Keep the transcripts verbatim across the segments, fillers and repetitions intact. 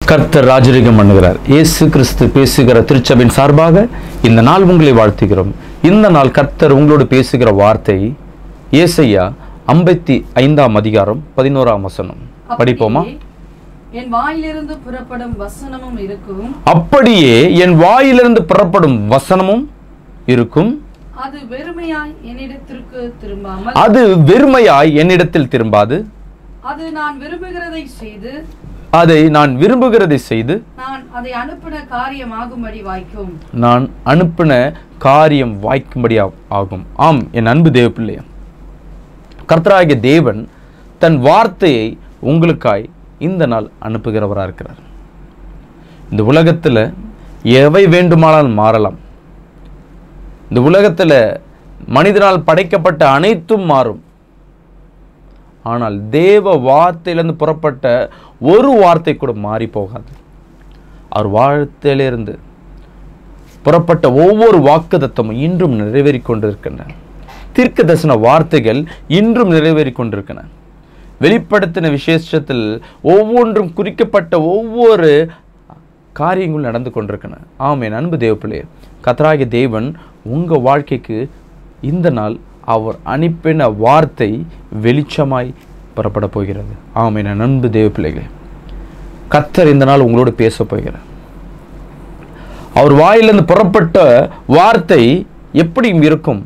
கர்த்தர் ராஜரிகம் பண்ணுகிறார். இயேசு கிறிஸ்து பேசுகிற திருச்சபையின் சார்பாக இந்த நாள் உங்களை வாழ்த்துகிறோம். இந்த நாள் கர்த்தர் உங்களோடு பேசுகிற வார்த்தை ஏசாயா ஐம்பத்தி ஐந்தாம் அதிகாரம் பதினோராம் வசனம். படிப்போமா? என் வாயிலிருந்து புறப்படும் வசனமும் இருக்கும். அப்படியே என் வாயிலிருந்து புறப்படும் வசனமும் இருக்கும். அது வெறுமையாய் என்னிடத்திற்கு திரும்பாமல் அது வெறுமையாய் என்னிடத்தில் திரும்பாது. அது நான் விரும்புகிறதை செய்து அதை நான் விரும்புகிறதை செய்து நான் அதை அனுப்பின காரியம் ஆகும்படி வாய்க்கும். நான் அனுப்பின காரியம் வாய்க்கும்படி ஆகும். ஆம், என் அன்பு தேவ பிள்ளையா, கர்த்தராகிய தேவன் தன் வார்த்தையை உங்களுக்காய் இந்த நாள் அனுப்புகிறவராக இருக்கிறார். இந்த உலகத்தில் எவை வேண்டுமானாலும் மாறலாம். இந்த உலகத்தில் மனிதனால் படைக்கப்பட்ட அனைத்தும் மாறும். ஆனால் தேவ வார்த்தையிலிருந்து புறப்பட்ட ஒரு வார்த்தை கூட மாறி போகாது. அவர் வார்த்தையிலிருந்து புறப்பட்ட ஒவ்வொரு வாக்குத்தத்தமும் இன்றும் நிறைவேறி கொண்டிருக்கின்றன. தீர்க்க தரிசன வார்த்தைகள் இன்றும் நிறைவேறி கொண்டிருக்கின்றன. வெளிப்படுத்தின விசேஷத்தில் ஒவ்வொன்றும் குறிக்கப்பட்ட ஒவ்வொரு காரியங்களும் நடந்து கொண்டிருக்கின்றன. ஆம், என் அன்பு தேவ பிள்ளையே, கர்த்தராகிய தேவன் உங்கள் வாழ்க்கைக்கு இந்த நாள் அவர் அனுப்பின வார்த்தை வெளிச்சமாய் புறப்பட போகிறது. ஆம், என் அன்பு தேவ பிள்ளைகளே, கர்த்தர் இந்த நாள் உங்களோடு பேச போகிறார். அவர் வாயிலிருந்து புறப்பட்ட வார்த்தை எப்படி இருக்கும்?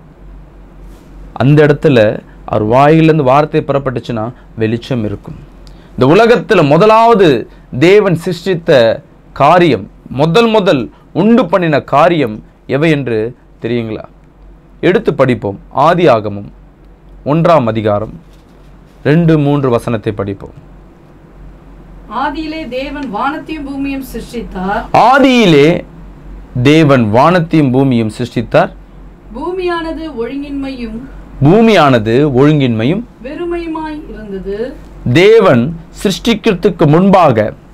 அந்த இடத்துல அவர் வாயிலிருந்து வார்த்தை புறப்பட்டுச்சுன்னா வெளிச்சம் இருக்கும். இந்த உலகத்தில் முதலாவது தேவன் சிருஷ்டித்த காரியம், முதல் முதல் உண்டு பண்ணின காரியம் எவை என்று தெரியுங்களா? எடுத்து படிப்போம். ஆதி ஆகமம் ஒன்றாம் அதிகாரம் ரெண்டு மூன்று வசனத்தை படிப்போம். ஆதியிலே தேவன் வானத்தையும் பூமியும் சிருஷ்டித்தார். ஆதியிலே தேவன் வானத்தையும் பூமியும் சிருஷ்டித்தார். பூமியானது ஒழுங்கின்மையும் பூமியானது ஒழுங்கின்மையும் வெறுமையுமாய் இருந்தது. தேவன் சிருஷ்டிக்கிறதுக்கு முன்பாக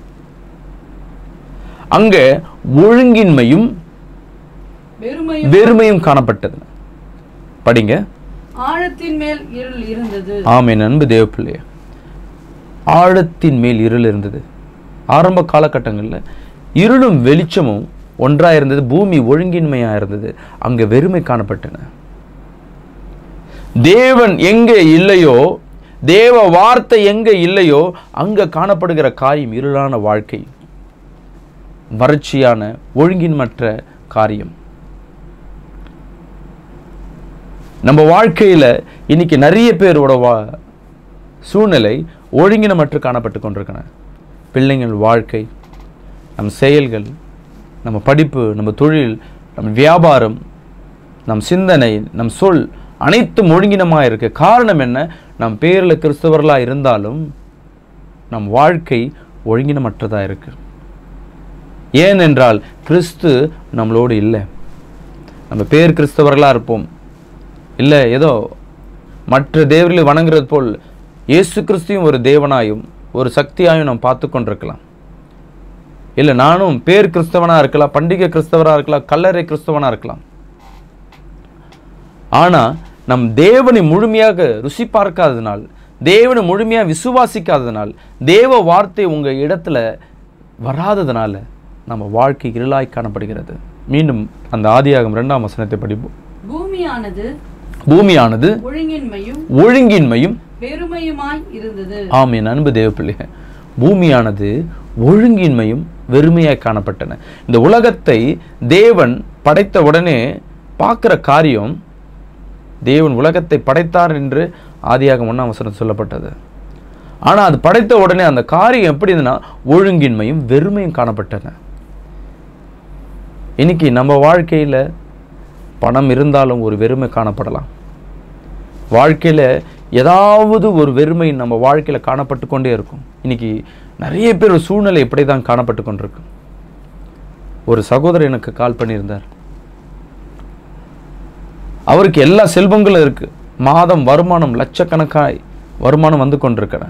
அங்க ஒழுங்கின்மையும் வெறுமையும் வெறுமையும் காணப்பட்டது. படிங்க. ஆழத்தின் மேல் இருள் இருந்தது. ஆம், என் அன்பு தேவ பிள்ளையே, ஆழத்தின் மேல் இருள் இருந்தது. ஆரம்ப காலகட்டங்களில் இருளும் வெளிச்சமும் ஒன்றாக இருந்தது. பூமி ஒழுங்கின்மையாக இருந்தது. அங்கே வெறுமை காணப்பட்டன. தேவன் எங்கே இல்லையோ, தேவ வார்த்தை எங்கே இல்லையோ அங்கே காணப்படுகிற காரியம் இருளான வாழ்க்கை, வறட்சியான ஒழுங்கின்மற்ற காரியம். நம்ம வாழ்க்கையில் இன்னைக்கு நிறைய பேரோட வா சூழ்நிலை ஒழுங்கினமற்று காணப்பட்டு கொண்டிருக்கின. பிள்ளைங்கள் வாழ்க்கை, நம் செயல்கள், நம்ம படிப்பு, நம்ம தொழில், நம் வியாபாரம், நம் சிந்தனை, நம் சொல் அனைத்தும் ஒழுங்கினமாக இருக்கு. காரணம் என்ன? நம் பேரில் கிறிஸ்தவர்களாக இருந்தாலும் நம் வாழ்க்கை ஒழுங்கினமற்றதாக இருக்கு. ஏனென்றால் கிறிஸ்து நம்மளோடு இல்லை. நம்ம பேர் கிறிஸ்தவர்களாக இருப்போம், இல்லை ஏதோ மற்ற தேவர்களை வணங்குறது போல் இயேசு கிறிஸ்துவையும் ஒரு தேவனாயும் ஒரு சக்தியாயும் நாம் பார்த்து கொண்டிருக்கலாம். இல்லை, நானும் பேர் கிறிஸ்தவனாக இருக்கலாம், பண்டிகை கிறிஸ்தவராக இருக்கலாம், கல்லறை கிறிஸ்தவனாக இருக்கலாம். ஆனால் நம் தேவனை முழுமையாக ருசி பார்க்காததுனால், தேவனை முழுமையாக விசுவாசிக்காததுனால், தேவ வார்த்தை உங்கள் இடத்துல வராததுனால நம்ம வாழ்க்கை இருளாய் காணப்படுகிறது. மீண்டும் அந்த ஆதியாகமம் இரண்டாம் வசனத்தை படிப்போம். பூமியானது பூமியானது ஒழுங்கின்மையும் ஒழுங்கின்மையும் வெறுமையுமாய் இருந்தது. ஆம், என் அன்பு தேவ பிள்ளையே, பூமியானது ஒழுங்கின்மையும் வெறுமையாய் காணப்பட்டன. இந்த உலகத்தை தேவன் படைத்த உடனே பார்க்கிற காரியம், தேவன் உலகத்தை படைத்தார் என்று ஆதியாகமம் ஒன்றாம் வசனம் சொல்லப்பட்டது. ஆனால் அது படைத்த உடனே அந்த காரியம் எப்படி இருந்ததுன்னா ஒழுங்கின்மையும் வெறுமையும் காணப்பட்டன. இன்னைக்கு நம்ம வாழ்க்கையில் பணம் இருந்தாலும் ஒரு வெறுமை காணப்படலாம். வாழ்க்கையில் ஏதாவது ஒரு வெறுமை நம்ம வாழ்க்கையில் காணப்பட்டு கொண்டே இருக்கும். இன்னைக்கு நிறைய பேர் சூழ்நிலை இப்படி தான் காணப்பட்டு கொண்டிருக்கு. ஒரு சகோதரர் எனக்கு கால் பண்ணியிருந்தார். அவருக்கு எல்லா செல்வங்களும் இருக்கு, மாதம் வருமானம் லட்சக்கணக்காய் வருமானம் வந்து கொண்டிருக்கிற.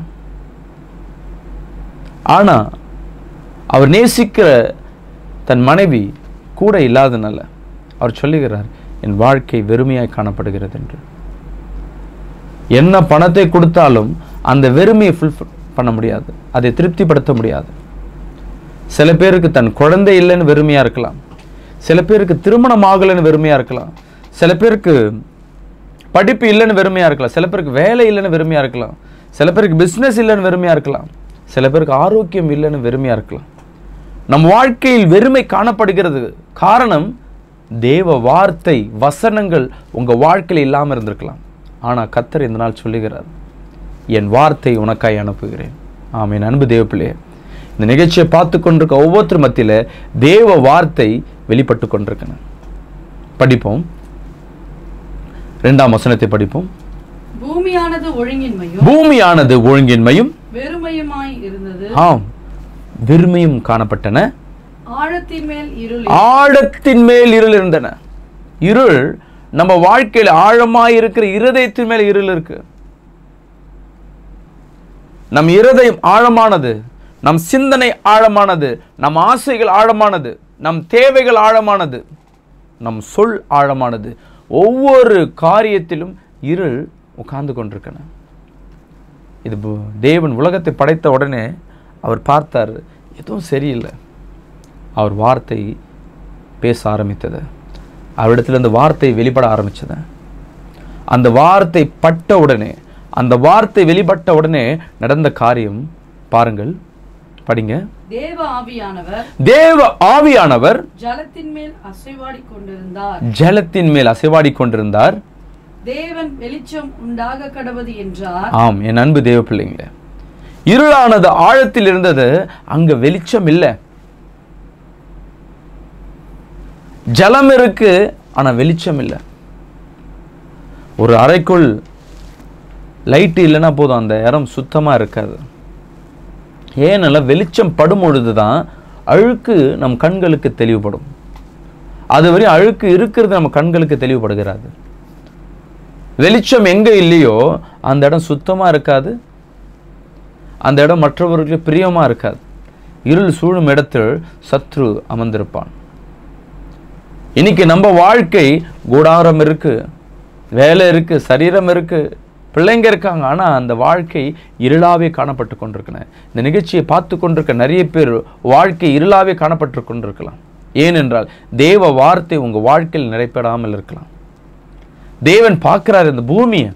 ஆனா அவர் நேசிக்கிற தன் மனைவி கூட இல்லாதனால அவர் சொல்லுகிறார், என் வாழ்க்கை வெறுமையாய் காணப்படுகிறது என்று. என்ன பணத்தை கொடுத்தாலும் அந்த வெறுமையை ஃபுல் பண்ண முடியாது, அதை திருப்திப்படுத்த முடியாது. சில பேருக்கு தன் குழந்தை இல்லைன்னு வெறுமையாக இருக்கலாம். சில பேருக்கு திருமணம் ஆகலைன்னு வெறுமையாக இருக்கலாம். சில பேருக்கு படிப்பு இல்லைன்னு வெறுமையாக இருக்கலாம். சில பேருக்கு வேலை இல்லைன்னு வெறுமையாக இருக்கலாம். சில பேருக்கு பிஸ்னஸ் இல்லைன்னு வெறுமையாக இருக்கலாம். சில பேருக்கு ஆரோக்கியம் இல்லைன்னு வெறுமையாக இருக்கலாம். நம் வாழ்க்கையில் வெறுமை காணப்படுகிறது. காரணம், தேவ வார்த்தை வசனங்கள் உங்கள் வாழ்க்கையில் இல்லாமல் இருந்திருக்கலாம். ஆனால் கர்த்தர் இந்த நாள் சொல்லுகிறார், என் வார்த்தை உனக்காய் அனுப்புகிறேன். ஆமென். அன்பு தேவ பிள்ளையே, இந்த நிகழ்ச்சியை பார்த்து கொண்டிருக்க ஒவ்வொருத்தர் மத்தியில் தேவ வார்த்தை வெளிப்பட்டு கொண்டிருக்கணும். படிப்போம். இரண்டாம் வசனத்தை படிப்போம். பூமியானது ஒழுங்கின்மையும் பூமியானது ஒழுங்கின்மையும் வெறுமையுமாய் இருந்தது. ஆம், வெறுமையும் காணப்பட்டன. ஆழத்தின் மேல் இருள் ஆழத்தின் மேல் இருள் இருந்தன. இருள் நம்ம வாழ்க்கையில் ஆழமாய் இருக்கிற இருதயத்தின் மேல் இருள் இருக்கு. நம் இருதயம் ஆழமானது, நம் சிந்தனை ஆழமானது, நம் ஆசைகள் ஆழமானது, நம் தேவைகள் ஆழமானது, நம் சொல் ஆழமானது. ஒவ்வொரு காரியத்திலும் இருள் உட்கார்ந்து கொண்டிருக்கன. இது தேவன் உலகத்தை படைத்த உடனே அவர் பார்த்தார், எதுவும் சரியில்லை. அவர் வார்த்தை பேச ஆரம்பித்தது. அவரிடத்துல இந்த வார்த்தை வெளிப்பட ஆரம்பிச்சது. அந்த வார்த்தை பட்ட உடனே, அந்த வார்த்தை வெளிப்பட்ட உடனே நடந்த காரியம் பாருங்கள், படிங்க. தேவ ஆவியானவர் தேவ ஆவியானவர் ஜலத்தின் மேல் அசைவாடி கொண்டிருந்தார். ஜலத்தின் மேல் அசைவாடி கொண்டிருந்தார். தேவன் வெளிச்சம் உண்டாக கடவது என்றார். ஆம், என் அன்பு தேவ பிள்ளைங்களே, இருளானது ஆழத்தில் இருந்தது, அங்க வெளிச்சம் இல்லை. ஜலம் இருக்கு, ஆனா வெளிச்சம் இல்லை. ஒரு அறைக்குள் லைட் இல்லைன்னா போதும், அந்த இடம் சுத்தமா இருக்காது. ஏன்னால வெளிச்சம் படும் பொழுதுதான் அழுக்கு நம் கண்களுக்கு தெளிவுபடும். அதுவரை அழுக்கு இருக்கிறது நம்ம கண்களுக்கு தெளிவுபடுகிறாது. வெளிச்சம் எங்க இல்லையோ அந்த இடம் சுத்தமா இருக்காது, அந்த இடம் மற்றவர்களுக்கு பிரியமா இருக்காது. இருள் சூழும் இடத்தில் சத்ரு அமர்ந்திருப்பான். இன்னைக்கு நம்ம வாழ்க்கை கூடாரம் இருக்கு, வேலை இருக்கு, சரீரம் இருக்கு, பிள்ளைங்க இருக்காங்க, ஆனா அந்த வாழ்க்கை இருளாவே காணப்பட்டு கொண்டிருக்கணும். இந்த நிகழ்ச்சியை பார்த்து கொண்டிருக்க நிறைய பேர் வாழ்க்கை இருளாவே காணப்பட்டு கொண்டிருக்கலாம். ஏனென்றால் தேவ வார்த்தை உங்க வாழ்க்கையில் நிறைப்படாமல் இருக்கலாம். தேவன் பார்க்கிறார் இந்த பூமியை,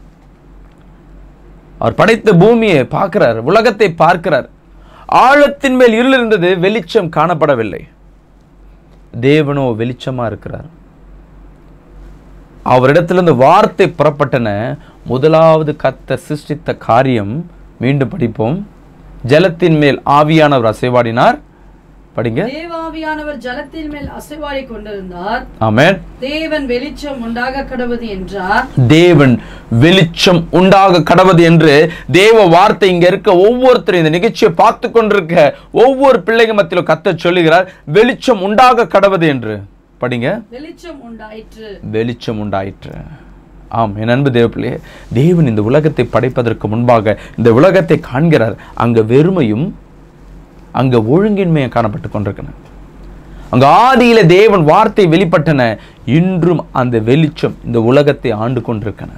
அவர் படைத்த பூமியை பார்க்கிறார், உலகத்தை பார்க்கிறார். ஆழத்தின் மேல் இருள் இருந்தது, வெளிச்சம் காணப்படவில்லை. தேவனோ வெளிச்சமா இருக்கிறார். அவரிடத்திலிருந்து வார்த்தை புறப்பட்டன. முதலாவது கர்த்தர் சிருஷ்டித்த காரியம், மீண்டும் படிப்போம். ஜலத்தின் மேல் ஆவியானவர் அசைவாடினார். படிங்க. தேவாவியானவர் ஜலத்தின் மேல் அசைவாடி கொண்டிருந்தார். ஆமென். தேவன் வெளிச்சம் உண்டாக கடவது என்றார். தேவன் வெளிச்சம் உண்டாக கடவது என்று தேவ வார்த்தை இங்க இருக்க ஒவ்வொருத்தரும், இந்த நிகழ்ச்சியை பார்த்து கொண்டிருக்க ஒவ்வொரு பிள்ளைங்க மத்தியிலும் கர்த்தர் சொல்லுகிறார், வெளிச்சம் உண்டாக கடவது என்று. படிங்க. வெளிச்சம் உண்டாயிற்று. வெளிச்சம் உண்டாயிற்று. ஆம், என் அன்பு தேவ பிள்ளையே, தேவன் இந்த உலகத்தை படைப்பதற்கு முன்பாக இந்த உலகத்தை காண்கிறார். அங்க வெறுமையும் அங்க ஒழுங்கின்மையை காணப்பட்டு கொண்டிருக்கன. அங்க ஆதியில தேவன் வார்த்தை வெளிப்பட்டன. இன்றும் அந்த வெளிச்சம் இந்த உலகத்தை ஆண்டு கொண்டிருக்கன.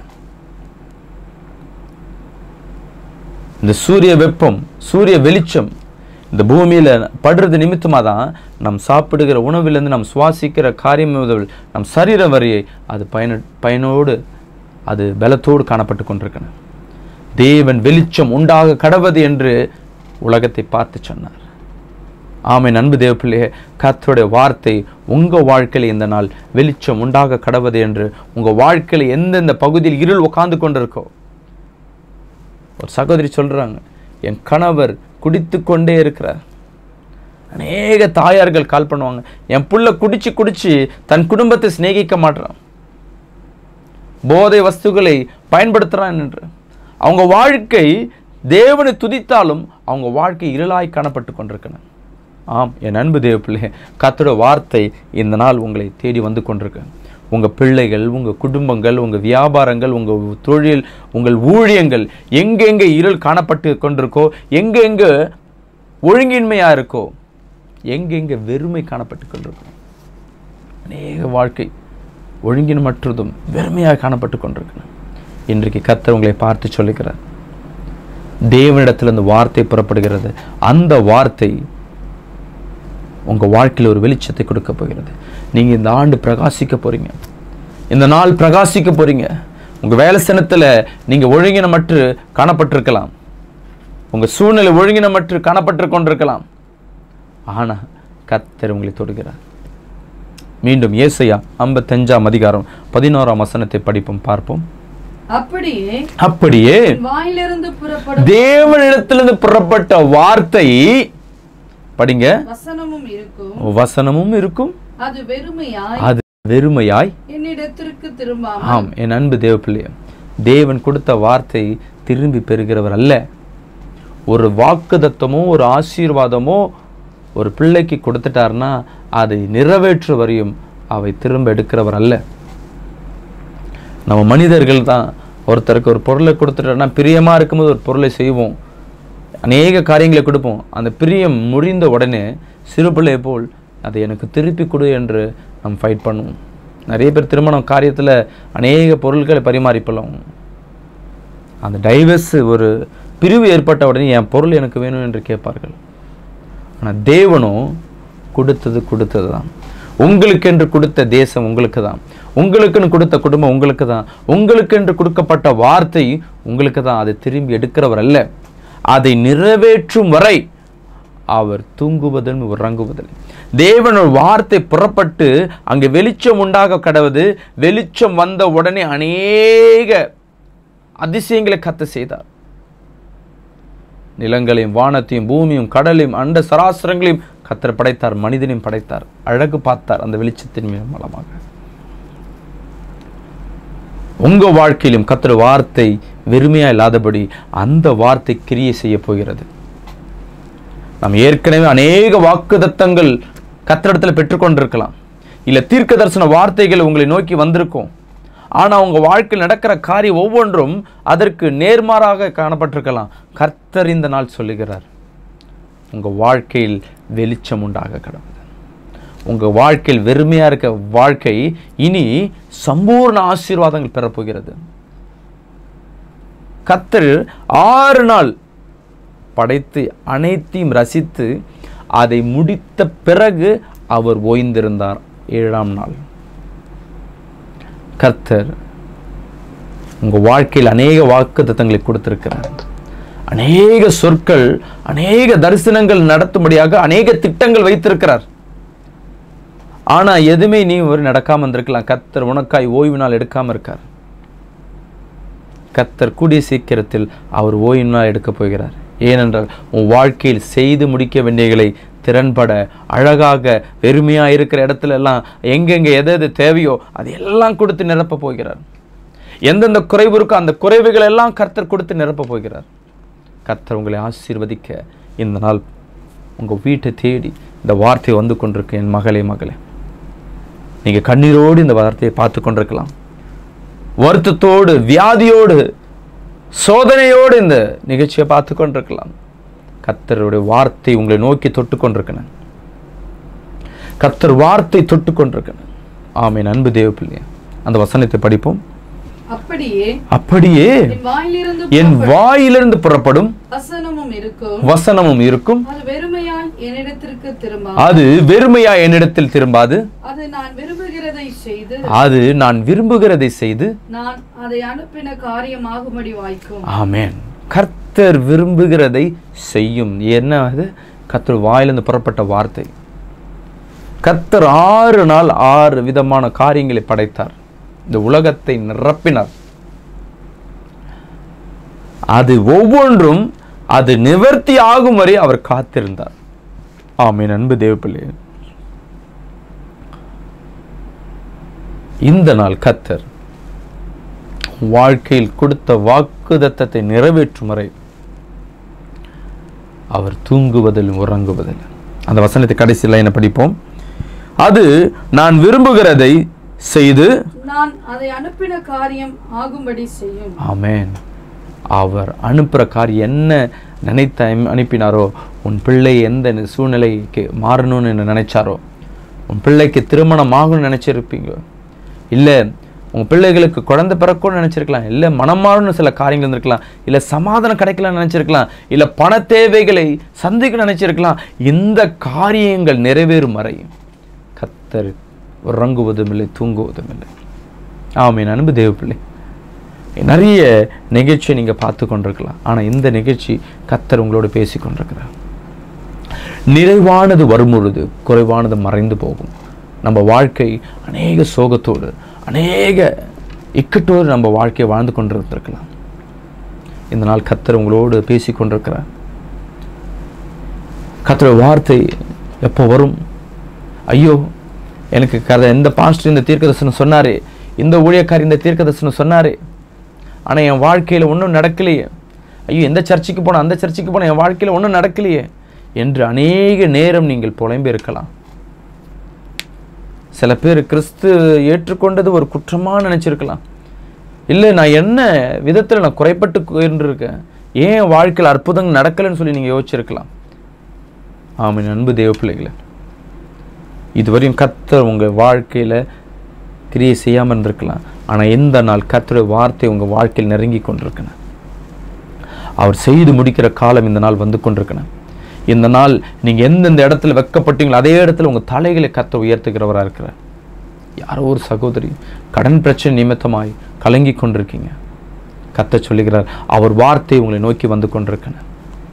இந்த சூரிய வெப்பம், சூரிய வெளிச்சம் இந்த பூமியில படுறது நிமித்தமா தான் நம் சாப்பிடுகிற உணவிலிருந்து நம் சுவாசிக்கிற காரியம் முதல் நம் சரீரம் வரையை அது பயன பயனோடு அது பலத்தோடு காணப்பட்டு கொண்டிருக்கன. தேவன் வெளிச்சம் உண்டாக கடவது என்று உலகத்தை பார்த்து சொன்னார். ஆமென். அன்பு தேவ பிள்ளையே, கர்த்தருடைய வார்த்தை உங்க வாழ்க்கையில் இந்த நாள் வெளிச்சம் உண்டாக கடவது என்று உங்க வாழ்க்கையில் எந்தெந்த பகுதியில் இருள் உட்கார்ந்து கொண்டிருக்கோ. ஒரு சகோதரி சொல்றாங்க, என் கணவர் குடித்து கொண்டே இருக்கிறார். அநேக தாயார்கள் கால் பண்ணுவாங்க, என் புள்ள குடிச்சு குடிச்சு தன் குடும்பத்தை சிநேகிக்க மாட்டான், போதை வஸ்துக்களை பயன்படுத்துறான் என்று. அவங்க வாழ்க்கை தேவனை துதித்தாலும் அவங்க வாழ்க்கை இருளாய் காணப்பட்டு கொண்டிருக்கணும். ஆம், என் அன்பு தேவ பிள்ளை, கர்த்தருடைய வார்த்தை இந்த நாள் உங்களை தேடி வந்து கொண்டிருக்கு. உங்கள் பிள்ளைகள், உங்கள் குடும்பங்கள், உங்கள் வியாபாரங்கள், உங்கள் தொழில், உங்கள் ஊழியங்கள் எங்கெங்கே இருள் காணப்பட்டு கொண்டிருக்கோ, எங்கெங்கே ஒழுங்கின்மையாக இருக்கோ, எங்கெங்கே வெறுமை காணப்பட்டு கொண்டிருக்கோ, அநேக வாழ்க்கை ஒழுங்கின்மற்றதும் வெறுமையாக காணப்பட்டு கொண்டிருக்கணும். இன்றைக்கு கர்த்தர் உங்களை பார்த்து சொல்லுகிறார், தேவனிடத்திலிருந்து வார்த்தை புறப்படுகிறது. அந்த வார்த்தை உங்கள் வாழ்க்கையில் ஒரு வெளிச்சத்தை கொடுக்க போகிறது. நீங்கள் இந்த ஆண்டு பிரகாசிக்க போகிறீங்க, இந்த நாள் பிரகாசிக்க போகிறீங்க. உங்கள் வேலை ஸ்தலத்தில் நீங்கள் ஒழுங்கினமற்று காணப்பட்டிருக்கலாம், உங்கள் சூழ்நிலை ஒழுங்கினமற்று காணப்பட்டு கொண்டிருக்கலாம். ஆனால் கர்த்தர் உங்களை தொடுகிறார். மீண்டும் ஏசாயா ஐம்பத்தஞ்சாம் அதிகாரம் பதினோராம் வசனத்தை படிப்போம், பார்ப்போம். அப்படியே அப்படியே வாயிலிருந்து புறப்படும் தேவனிடத்திலிருந்து புறப்பட்ட வார்த்தை, படிங்க, வசனமும் இருக்கும், வசனமும் இருக்கும், அது வெறுமையாய் அது வெறுமையாய் என்னிடத்திற்கு திரும்பாமல். ஆம், என் அன்பு தேவ பிள்ளையே, தேவன் கொடுத்த வார்த்தை திரும்பி பெறுகிறவர் அல்ல. ஒரு வாக்குதத்தமோ ஒரு ஆசீர்வாதமோ ஒரு பிள்ளைக்கு கொடுத்துட்டார்னா அதை நிறைவேற்று வரையும் அவை திரும்ப எடுக்கிறவர் அல்ல. நம்ம மனிதர்கள் தான் ஒருத்தருக்கு ஒரு பொருளை கொடுத்துட்டோம்னா, பிரியமாக இருக்கும்போது ஒரு பொருளை செய்வோம், அநேக காரியங்களை கொடுப்போம். அந்த பிரியம் முறிந்த உடனே சிறு பிள்ளை போல் அதை எனக்கு திருப்பி கொடு என்று நம்ம ஃபைட் பண்ணுவோம். நிறைய பேர் திருமணம் காரியத்தில் அநேக பொருட்களை பரிமாறிப்போம். அந்த டைவர்ஸ், ஒரு பிரிவு ஏற்பட்ட உடனே என் பொருள் எனக்கு வேணும் என்று கேட்பார்கள். ஆனால் தேவனும் கொடுத்தது கொடுத்தது தான். உங்களுக்கென்று கொடுத்த தேசம் உங்களுக்கு தான், உங்களுக்குன்னு கொடுத்த குடும்பம் உங்களுக்கு தான், உங்களுக்கென்று கொடுக்கப்பட்ட வார்த்தை உங்களுக்கு தான். அதை திரும்பி எடுக்கிறவர் அல்ல. அதை நிறைவேற்றும் வரை அவர் தூங்குவதும் உறங்குவதில்லை. தேவன் ஒரு வார்த்தை புறப்பட்டு அங்கே வெளிச்சம் உண்டாக கடவுது. வெளிச்சம் வந்த உடனே அநேக அதிசயங்களை கர்த்தர் செய்தார். நிலங்களையும் வானத்தையும் பூமியும் கடலையும் அண்ட சராசரங்களையும் கர்த்தர் படைத்தார், மனிதனையும் படைத்தார், அழகு பார்த்தார் அந்த வெளிச்சத்தின் மூலமாக. உங்க வாழ்க்கையிலும் கர்த்தர் வார்த்தை வெறுமையா இல்லாதபடி அந்த வார்த்தை கிரியை செய்ய போகிறது. நாம் ஏற்கனவே அநேக வாக்குதத்தங்கள் கர்த்தரிடத்தில் பெற்றுக்கொண்டிருக்கலாம், இல்ல தீர்க்க தரிசன வார்த்தைகள் உங்களை நோக்கி வந்திருக்கும். ஆனா உங்க வாழ்க்கையில் நடக்கிற காரியம் ஒவ்வொன்றும் அதற்கு நேர்மாறாக காணப்பட்டிருக்கலாம். கர்த்தர் இந்த நாள் சொல்லுகிறார், உங்க வாழ்க்கையில் வெளிச்சம் உண்டாக கடவுள். உங்க வாழ்க்கையில் வெறுமையா இருக்க வாழ்க்கை இனி சம்பூர்ண ஆசீர்வாதங்கள் பெறப்போகிறது. கர்த்தர் ஆறு நாள் படைத்து அனைத்தையும் ரசித்து அதை முடித்த பிறகு அவர் ஓய்ந்திருந்தார். ஏழாம் நாள் கர்த்தர் உங்க வாழ்க்கையில் அநேக வாக்குத்தத்தங்களை கொடுத்திருக்கிறார். அநேக சொற்கள், அநேக தரிசனங்கள் நடத்தும்படியாக அநேக திட்டங்கள் வைத்திருக்கிறார். ஆனா எதுவுமே நீ ஒரு நடக்காம இருந்திருக்கலாம். கர்த்தர் உனக்காய் ஓய்வு நாள் எடுக்காம இருக்கார். கர்த்தர் கூடிய சீக்கிரத்தில் அவர் ஓய்வு நாள் எடுக்க போகிறார். ஏனென்றால் உன் வாழ்க்கையில் செய்து முடிக்க வேண்டியகளை திறன்பட அழகாக வெறுமையா இருக்கிற இடத்துல எல்லாம் எங்கெங்க எது எது தேவையோ அது எல்லாம் கொடுத்து நிரப்ப போகிறார். எந்தெந்த குறைவு இருக்கோ அந்த குறைவுகள் எல்லாம் கர்த்தர் கொடுத்து நிரப்ப போகிறார். கர்த்தர் உங்களை ஆசீர்வதிக்க இந்த நாள் உங்க வீட்டை தேடி இந்த வார்த்தை வந்து கொண்டிருக்கு. என் மகளே மகளே, நீங்க கண்ணீரோடு இந்த வார்த்தையை பார்த்து கொண்டிருக்கலாம். வருத்தத்தோடு, வியாதியோடு, சோதனையோடு இந்த நிகழ்ச்சியை பார்த்து கொண்டிருக்கலாம். கர்த்தருடைய வார்த்தை உங்களை நோக்கி தொட்டு கொண்டிருக்கணும். கர்த்தர் வார்த்தை தொட்டு கொண்டிருக்கணும். ஆமென். அன்பு தேவ பிள்ளையே, அந்த வசனத்தை படிப்போம். அப்படியே அப்படியே என் வாயிலிருந்து என் வாயிலிருந்து புறப்படும் வசனமும் இருக்கும், வசனமும் இருக்கும், அது வெறுமையாய் என்னிடத்திற்கு திரும்பாது, அது வெறுமையா என்னிடத்தில் திரும்பாது, அது நான் விரும்புகிறதை செய்து அது நான் விரும்புகிறதை செய்து நான் அதை அனுப்பின காரியமாகும்படி வாய்க்கும். ஆமென். கர்த்தர் விரும்புகிறதை செய்யும். என்ன அது? கர்த்தர் வாயிலிருந்து புறப்பட்ட வார்த்தை. கர்த்தர் ஆறு நாள் ஆறு விதமான காரியங்களை படைத்தார். இந்த உலகத்தை நிரப்பினார். அது ஒவ்வொன்றும் அது நிவர்த்தி ஆகும் வரை அவர் காத்திருந்தார். ஆமென். அன்பு தேவ பிள்ளையே, இந்த நாள் கர்த்தர் வாழ்க்கையில் கொடுத்த வாக்குதத்தத்தை நிறைவேற்றும் வரை அவர் தூங்குவதிலும் உறங்குவதில்லை. அந்த வசனத்தை கடைசி லைனை படிப்போம். அது நான் விரும்புகிறதை செய்து நான் அதை அனுப்பின காரியம் ஆகும்படி செய்யும். ஆமென். அவர் அனுப்புகிற காரியம் என்ன நினைத்த அனுப்பினாரோ, உன் பிள்ளை எந்த சூழ்நிலைக்கு மாறணும்னு நினைச்சாரோ, உன் பிள்ளைக்கு திருமணம் ஆகணும்னு நினைச்சிருப்பீங்க, இல்லை உங்கள் பிள்ளைகளுக்கு குழந்தை பிறக்கும்னு நினச்சிருக்கலாம், இல்லை மனமாறுன்னு சில காரியங்கள் இருந்திருக்கலாம், இல்லை சமாதானம் கிடைக்கலாம்னு நினச்சிருக்கலாம், இல்லை பண தேவைகளை சந்திக்க நினச்சிருக்கலாம். இந்த காரியங்கள் நிறைவேறும் வரை கர்த்தர் உறங்குவதும் இல்லை, தூங்குவதும் இல்லை. ஆமென். அன்பு தேவ பிள்ளை, நிறைய நிகழ்ச்சியை நீங்கள் பார்த்து கொண்டிருக்கலாம். ஆனால் இந்த நிகழ்ச்சி கர்த்தர் உங்களோடு பேசி கொண்டிருக்கிறார். நிறைவானது வரும்பொழுது குறைவானது மறைந்து போகும். நம்ம வாழ்க்கை அநேக சோகத்தோடு அநேக இக்கட்டோடு நம்ம வாழ்க்கையை வாழ்ந்து கொண்டிருந்திருக்கலாம். இந்த நாள் கர்த்தர் உங்களோடு பேசி கொண்டிருக்கிறார். கர்த்தருடைய வார்த்தை எப்போ வரும்? ஐயோ, எனக்கு கதை இந்த பாஸ்டர் இந்த தீர்க்கதரிசனம் சொன்னாரே, இந்த ஊழியக்காரி இந்த தீர்க்கதரிசனம் சொன்னாரே, ஆனால் என் வாழ்க்கையில் ஒன்றும் நடக்கலையே. ஐயோ, எந்த சர்ச்சுக்கு போனால் அந்த சர்ச்சுக்கு போனால் என் வாழ்க்கையில் ஒன்றும் நடக்கலையே என்று அநேக நேரம் நீங்கள் புலம்பி இருக்கலாம். சில பேர் கிறிஸ்து ஏற்றுக்கொண்டது ஒரு குற்றமாக நினச்சிருக்கலாம். இல்லை, நான் என்ன விதத்தில் நான் குறைப்பட்டு போயிருக்கேன், ஏன் வாழ்க்கையில் அற்புதங்கள் நடக்கலைன்னு சொல்லி நீங்கள் யோசிச்சிருக்கலாம். ஆமென். அன்பு தேவ பிள்ளைகளை, இதுவரையும் கர்த்தர் உங்கள் வாழ்க்கையில் கிரியை செய்யாமல் இருந்திருக்கலாம். ஆனால் இந்த நாள் கர்த்தருடைய வார்த்தை உங்கள் வாழ்க்கையில் நெருங்கி கொண்டிருக்கணும். அவர் செய்து முடிக்கிற காலம் இந்த நாள் வந்து கொண்டிருக்கணும். இந்த நாள் நீங்கள் எந்தெந்த இடத்துல வெக்கப்பட்டீங்களோ அதே இடத்துல உங்கள் தலைகளை கர்த்தர் உயர்த்துகிறவராக இருக்கிறார். யாரோ ஒரு சகோதரி கடன் பிரச்சனை நிமித்தமாய் கலங்கி கொண்டிருக்கீங்க. கர்த்தர் சொல்லுகிறார், அவர் வார்த்தை உங்களை நோக்கி வந்து கொண்டிருக்கணும்.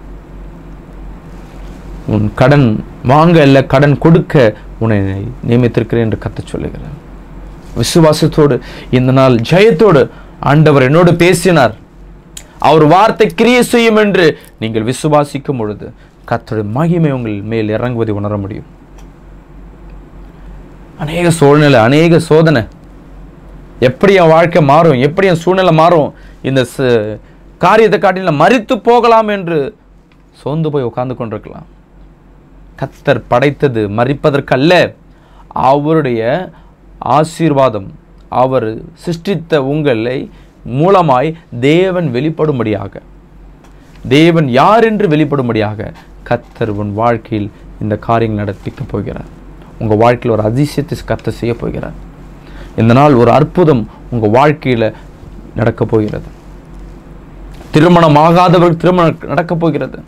உன் கடன் வாங்க இல்லை, கடன் கொடுக்க உன்னை நியமித்திருக்கிறேன் என்று கர்த்தர் சொல்லுகிறார். விசுவாசத்தோடு இந்த நாள் ஜெயத்தோடு ஆண்டவர் என்னோடு பேசினார், அவர் வார்த்தை கிரியை செய்யும் என்று நீங்கள் விசுவாசிக்கும் பொழுது கர்த்தருடைய மகிமை உங்கள் மேல் இறங்குவதை உணர முடியும். அநேக சூழ்நிலை, அநேக சோதனை, எப்படி என் வாழ்க்கை மாறும், எப்படி என் சூழ்நிலை மாறும், இந்த காரியத்தை காட்டில மரித்து போகலாம் என்று சோர்ந்து போய் உட்கார்ந்து கொண்டிருக்கலாம். கர்த்தர் படைத்தது மரிப்பதற்கல்ல, அவருடைய ஆசீர்வாதம், அவர் சிருஷ்டித்த உங்களை மூலமாய் தேவன் வெளிப்படும்படியாக, தேவன் யார் என்று வெளிப்படும்படியாக கர்த்தர் உன் வாழ்க்கையில் இந்த காரியங்கள் நடப்பிக்க போகிறார். உங்கள் வாழ்க்கையில் ஒரு அதிசயத்தை கர்த்தர் செய்ய போகிறார். இந்த நாள் ஒரு அற்புதம் உங்கள் வாழ்க்கையில் நடக்கப் போகிறது. திருமணம் ஆகாதவர்கள் திருமணம் நடக்கப் போகிறது.